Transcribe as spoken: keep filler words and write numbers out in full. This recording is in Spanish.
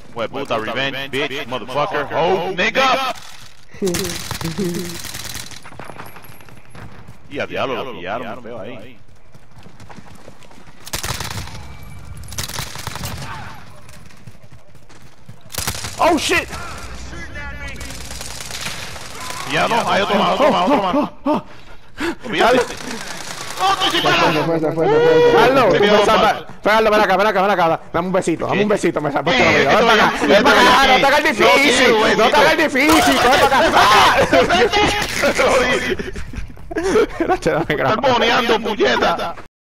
Hueputa, revenge, bitch, motherfucker, hoe, nigga. Y a diablo lo pillaron, me veo ahí. Oh shit. Ya no, hay otro más, otro más, otro más. Olvídate. ¡No, estoy sin balas! Se fue, se fue, se fue. Carlos, Carlos, ven acá, ven acá, ven acá. Dame un besito, dame un besito, me salvaste la vida. Ven para acá, ven para acá, no te hagas difícil, no te hagas difícil, ven para acá. Estás moneando, puñeta.